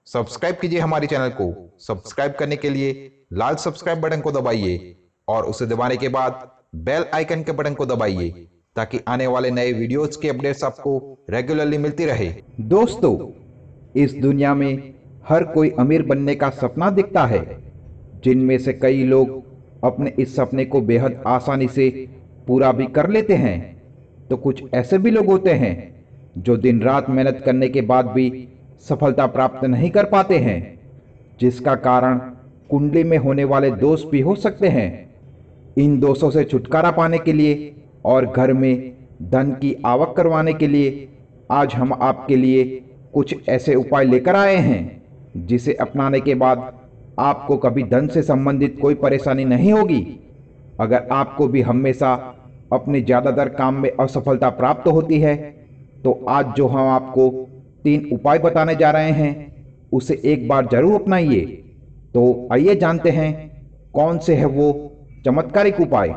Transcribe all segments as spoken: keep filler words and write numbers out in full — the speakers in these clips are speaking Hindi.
सब्सक्राइब कीजिए हमारे चैनल को। सब्सक्राइब करने के लिए लाल सब्सक्राइब बटन को दबाइए और उसे दबाने के बाद बेल आइकन के बटन को दबाइए ताकि आने वाले नए वीडियोज के अपडेट्स आपको रेगुलरली मिलती रहे। दोस्तों, इस दुनिया में हर कोई अमीर बनने का सपना दिखता है, जिनमें से कई लोग अपने इस सपने को बेहद आसानी से पूरा भी कर लेते हैं, तो कुछ ऐसे भी लोग होते हैं जो दिन रात मेहनत करने के बाद भी सफलता प्राप्त नहीं कर पाते हैं, जिसका कारण कुंडली में होने वाले दोष भी हो सकते हैं। इन दोषों से छुटकारा पाने के लिए और घर में धन की आवक करवाने के लिए आज हम आपके लिए कुछ ऐसे उपाय लेकर आए हैं जिसे अपनाने के बाद आपको कभी धन से संबंधित कोई परेशानी नहीं होगी। अगर आपको भी हमेशा अपने ज़्यादातर काम में असफलता प्राप्त होती है, तो आज जो हम आपको तीन उपाय बताने जा रहे हैं उसे एक बार जरूर अपनाइए। तो आइए जानते हैं कौन से है वो चमत्कारिक उपाय।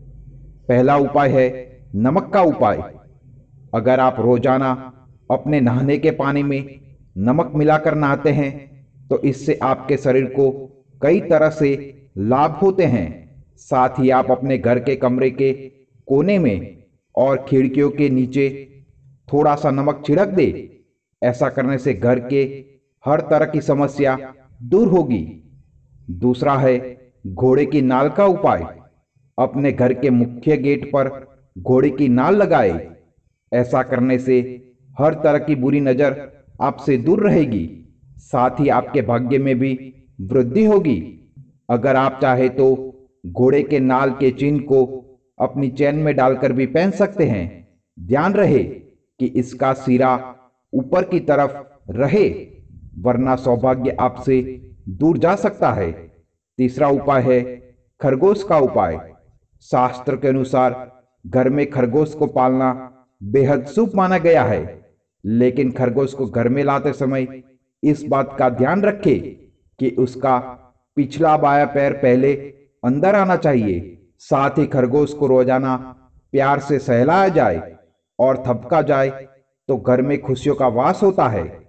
पहला उपाय है नमक का उपाय। अगर आप रोजाना अपने नहाने के पानी में नमक मिलाकर नहाते हैं तो इससे आपके शरीर को कई तरह से लाभ होते हैं। साथ ही आप अपने घर के कमरे के कोने में और खिड़कियों के नीचे थोड़ा सा नमक छिड़क दे। ऐसा करने से घर के हर तरह की समस्या दूर होगी। दूसरा है घोड़े की नाल का उपाय। अपने घर के मुख्य गेट पर घोड़े की नाल लगाए। ऐसा करने से हर तरह की बुरी नजर आपसे दूर रहेगी। साथ ही आपके भाग्य में भी वृद्धि होगी। अगर आप चाहे तो घोड़े के नाल के चिन्ह को अपनी चैन में डालकर भी पहन सकते हैं। ध्यान रहे कि इसका सिरा ऊपर की तरफ रहे, वरना सौभाग्य आपसे दूर जा सकता है। तीसरा उपाय है खरगोश का उपाय। शास्त्र के अनुसार घर में खरगोश को पालना बेहद शुभ माना गया है, लेकिन खरगोश को घर में लाते समय इस बात का ध्यान रखें कि उसका पिछला बायां पैर पहले अंदर आना चाहिए। साथ ही खरगोश को रोजाना प्यार से सहलाया जाए और थपका जाए तो घर में खुशियों का वास होता है।